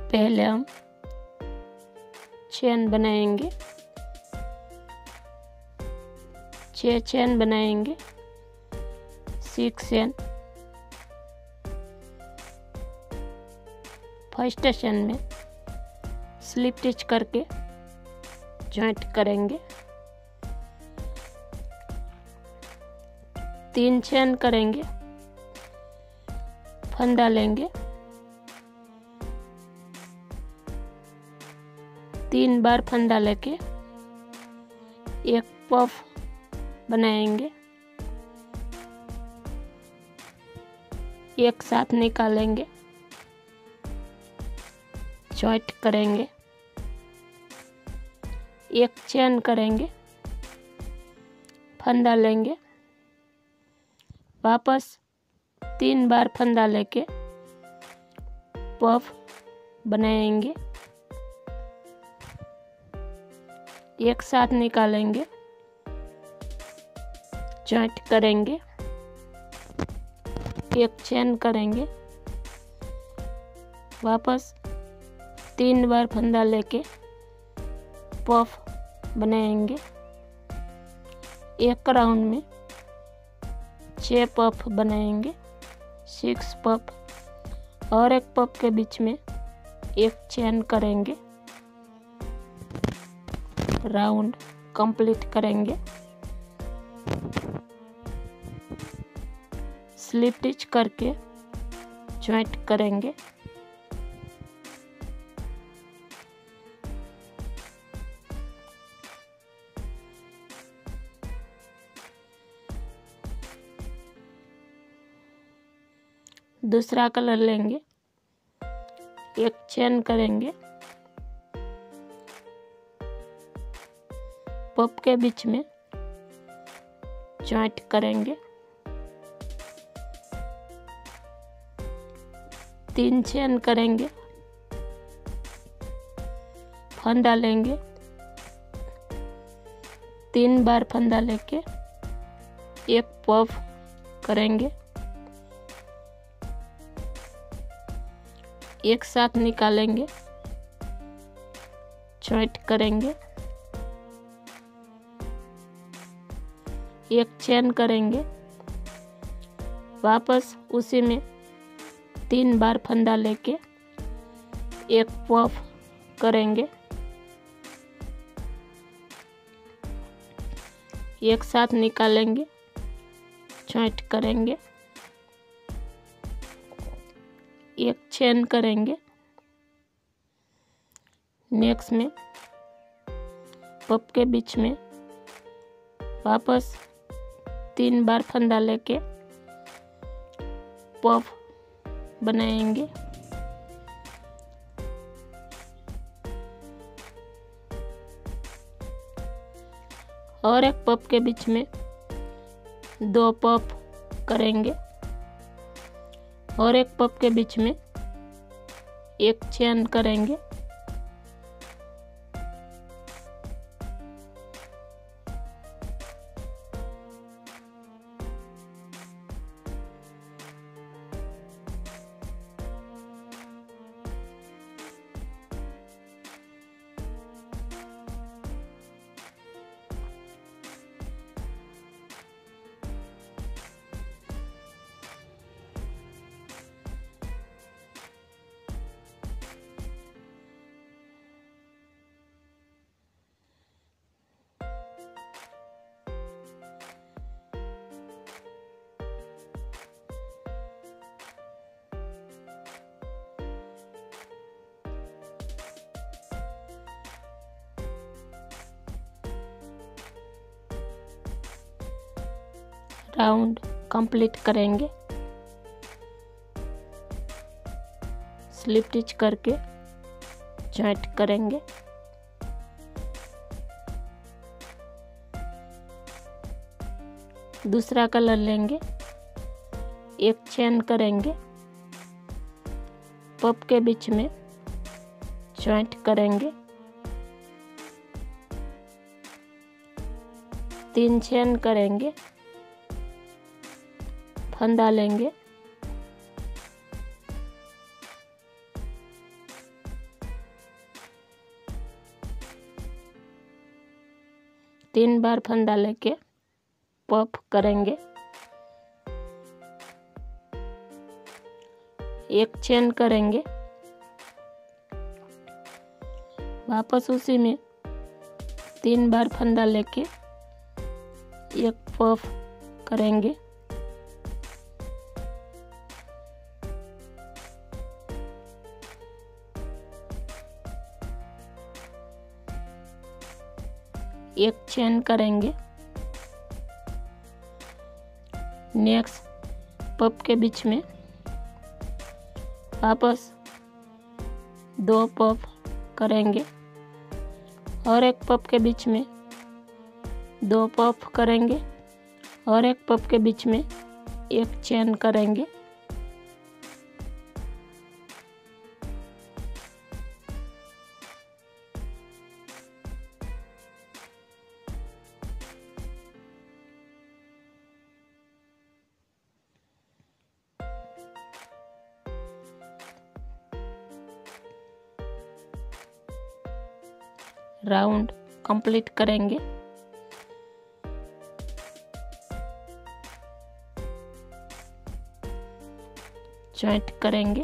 पहले हम चेन बनाएंगे, 6 चेन बनाएंगे, 6 चेन। फर्स्ट चेन में स्लिप स्टिच करके जॉइंट करेंगे, 3 चेन करेंगे, फंदा लेंगे, 3 बार फंदा लेके एक पफ बनाएंगे, एक साथ निकालेंगे, जॉइंट करेंगे, एक चेन करेंगे, फंदा लेंगे, वापस 3 बार फंदा लेके पफ बनाएंगे, एक साथ निकालेंगे, जॉइंट करेंगे, एक चेन करेंगे, वापस 3 बार फंदा लेके पफ बनाएंगे, एक राउंड में 6 पफ बनाएंगे, 6 पफ, और एक पफ के बीच में एक चेन करेंगे, राउंड कंप्लीट करेंगे, स्लिप स्टिच करके जॉइंट करेंगे, दूसरा कलर लेंगे, एक चेन करेंगे, पफ के बीच में जॉइंट करेंगे, 3 चेन करेंगे, फंदा लेंगे, 3 बार फंदा लेके एक पफ करेंगे, एक साथ निकालेंगे, जॉइंट करेंगे, एक चेन करेंगे, वापस उसी में 3 बार फंदा लेके एक पफ करेंगे, एक साथ निकालेंगे, जॉइंट करेंगे, एक चेन करेंगे, नेक्स्ट में पफ के बीच में वापस 3 बार फंदा लेके पफ बनाएंगे, और एक पफ के बीच में 2 पफ करेंगे, और एक पफ के बीच में एक चेन करेंगे, राउंड कंप्लीट करेंगे, स्लिप स्टिच करके जॉइंट करेंगे, दूसरा कलर लेंगे, एक चेन करेंगे, पफ के बीच में जॉइंट करेंगे, 3 चेन करेंगे, फंदा लेंगे, 3 बार फंदा लेके पफ करेंगे। एक चेन करेंगे, वापस उसी में 3 बार फंदा लेके एक पफ करेंगे। एक चेन करेंगे। नेक्स्ट पफ के बीच में वापस 2 पफ करेंगे और एक पफ के बीच में 2 पफ करेंगे और एक पफ के बीच में एक चेन करेंगे। राउंड कंप्लीट करेंगे। जॉइंट करेंगे।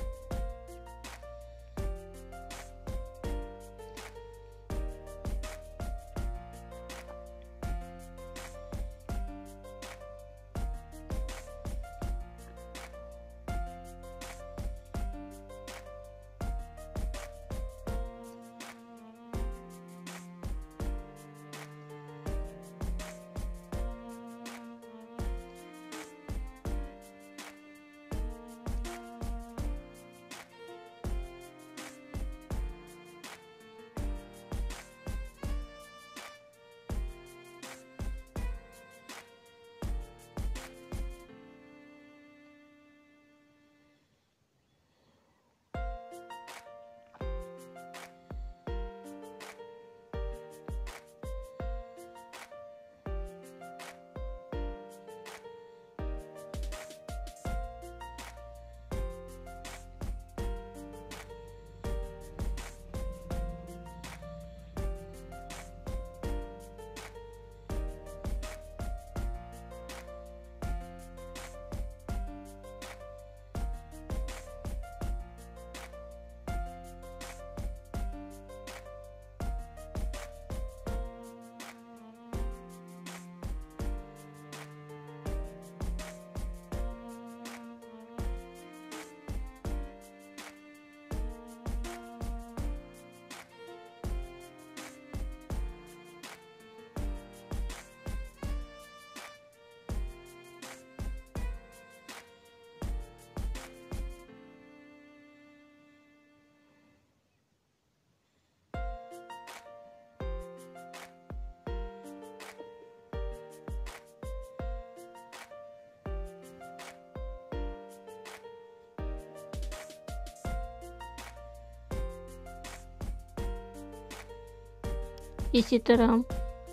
इसी तरह हम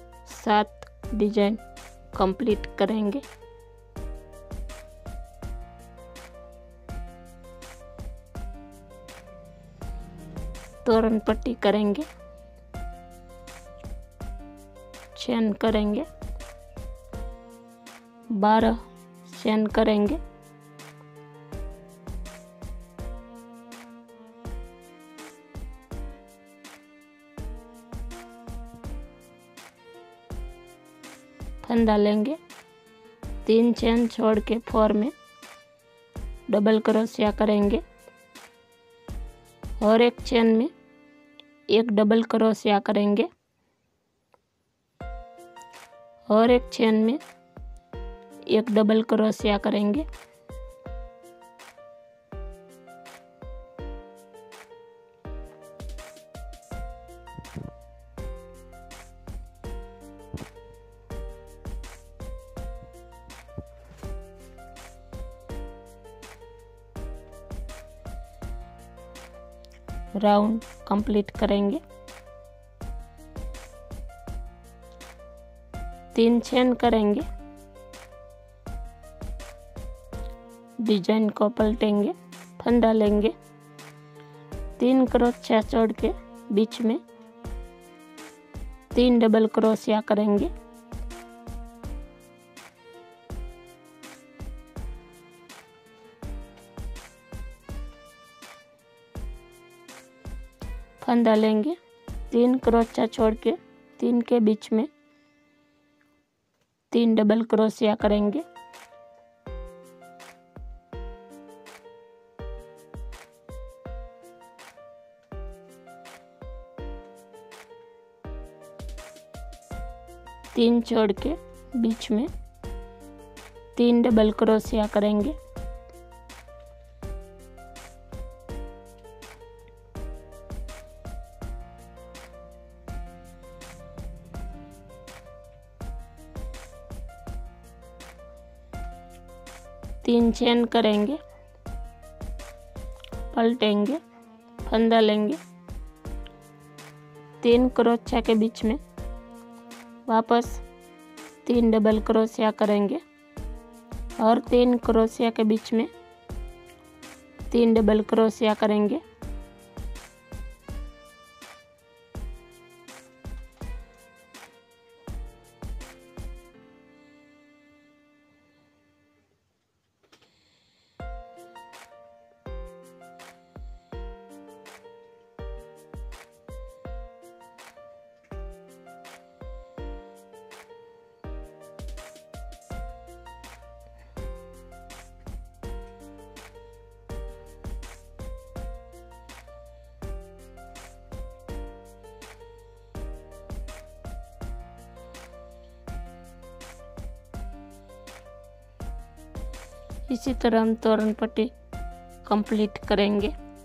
7 डिजाइन कंप्लीट करेंगे। तोरण पट्टी करेंगे, चेन करेंगे, 12 चेन करेंगे, फंदा लेंगे, 3 चेन छोड़ के 4 में डबल क्रोशिया करेंगे और एक चेन में एक डबल क्रोशिया करेंगे और एक चेन में एक डबल क्रोशिया करेंगे। राउंड कंप्लीट करेंगे, 3 चेन करेंगे, डिजाइन को पलटेंगे, फंदा लेंगे, 3 क्रोशिया छोड़ के बीच में 3 डबल क्रोशिया करेंगे। फंदा लेंगे, 3 क्रोशिया छोड़ के 3 के बीच में 3 डबल क्रोशिया करेंगे। तीन छोड़ के बीच में 3 डबल क्रोशिया करेंगे। तीन चेन करेंगे, पलटेंगे, फंदा लेंगे, 3 क्रोशिया के बीच में वापस 3 डबल क्रोशिया करेंगे और 3 क्रोशिया के बीच में 3 डबल क्रोशिया करेंगे। इसी तरह हम तोरण पट्टी कंप्लीट करेंगे।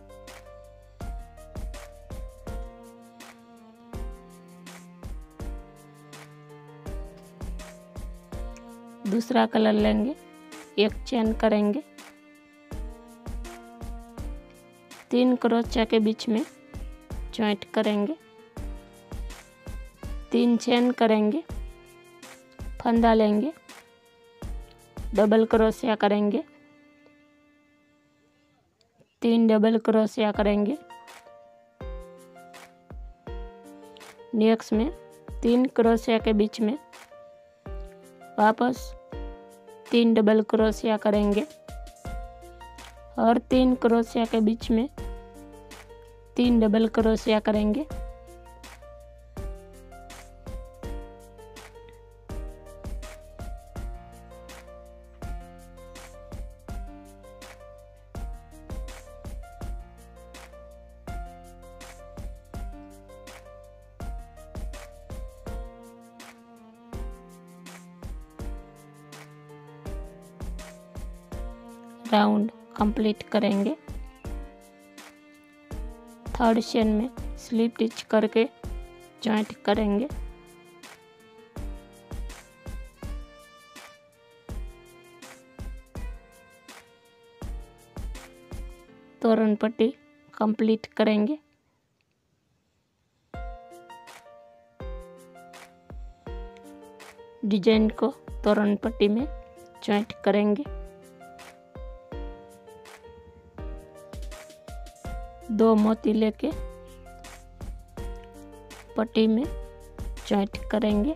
दूसरा कलर लेंगे, एक चेन करेंगे, 3 क्रोशिया के बीच में जॉइंट करेंगे, 3 चेन करेंगे, फंदा लेंगे, डबल क्रोशिया करेंगे, 3 डबल क्रोशिया करेंगे। नेक्स्ट में 3 क्रोशिया के बीच में वापस 3 डबल क्रोशिया करेंगे और 3 क्रोशिया के बीच में 3 डबल क्रोशिया करेंगे। राउंड कंप्लीट करेंगे। थर्ड चेन में स्लिप स्टिच करके जॉइंट करेंगे। तोरण पट्टी कंप्लीट करेंगे। डिजाइन को तोरण पट्टी में जॉइंट करेंगे। 2 मोती लेके पट्टी में जॉइंट करेंगे।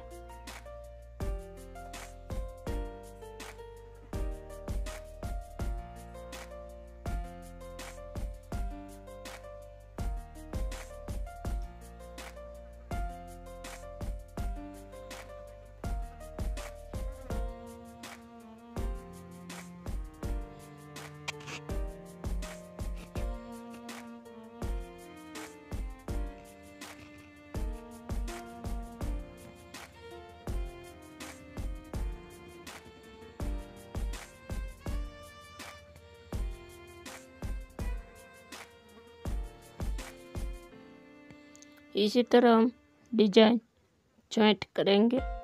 इसी तरह हम डिजाइन जॉइंट करेंगे।